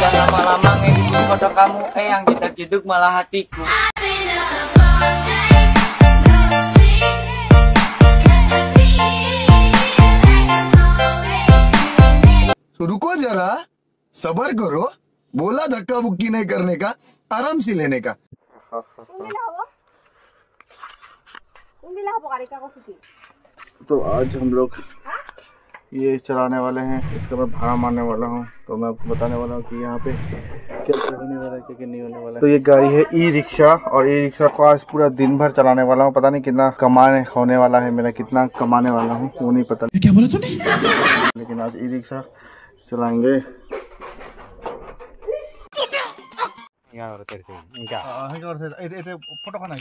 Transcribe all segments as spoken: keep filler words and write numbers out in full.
Udah lama-lama ngeditin foto kamu, eh yang jeduk-jeduk malah hatiku. तो रुको जरा, सबर करो, बोला धक्का बुक्की नहीं करने का, आराम से लेने का। तो आज हम लोग ये चलाने वाले हैं, इसका मैं भाड़ा मारने वाला हूँ। तो मैं आपको बताने वाला हूँ कि यहाँ पे क्या क्या होने वाला है, क्या क्या नहीं होने वाला है। तो ये गाड़ी है ई रिक्शा, और ई रिक्शा को आज पूरा दिन भर चलाने वाला हूँ। पता नहीं कितना कमाने होने वाला है, मेरा कितना कमाने वाला हूँ वो नहीं पता। क्या बोला तूने? लेकिन आज ई रिक्शा चलाएंगे। फोटो खाना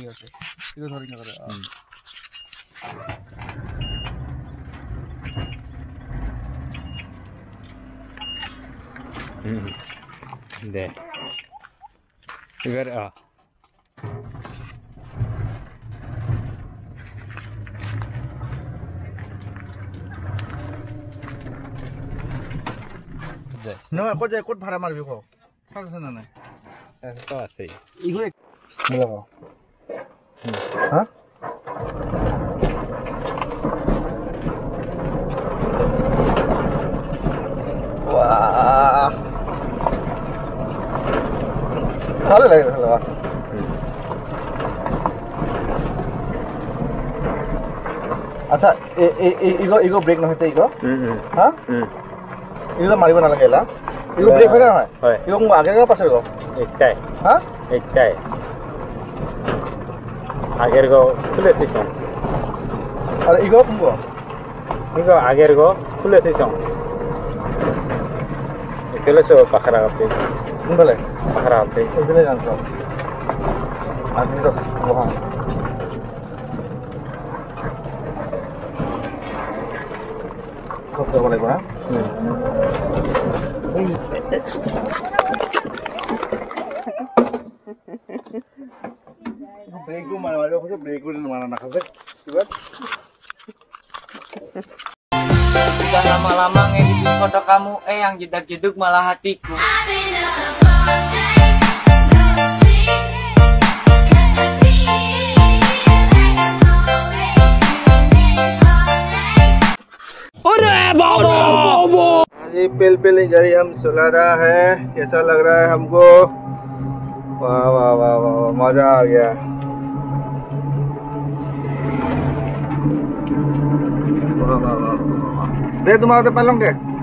दे इधर आ No, kok jadi ikut भाड़ा मारबी को साग sana ना ऐसा तो ऐसे ही इगो एक मिला को हाँ वाह साले लगे साले वाह अच्छा ए ए इगो इगो ब्रेक ना होते इगो हाँ 이거 많이 보나 게라 이거 브레이크 해라 네 이거 뭐 아게가 빠서 이거 एकटाई हाँ एकटाई आगे को खुले थे अरे इगो तुमको 이거 आगे को खुले थे इकले से पकड़ा करते मुंबई पकड़ा करते इकले जानता हूँ आदमी तो वहाँ कब तक बोले कोना ब्रेक को मारने वाले को ब्रेक को मारना ना खाते सुबह Udah lama-lama ngeditin foto kamu, eh yang jeduk-jeduk malah hatiku. ये पेल पेल गाड़ी हम चला रहा है, कैसा लग रहा है हमको? वाह वाह वाह वाह मजा आ गया। वाह वाह वाह दे तुम्हारे तो पहलों के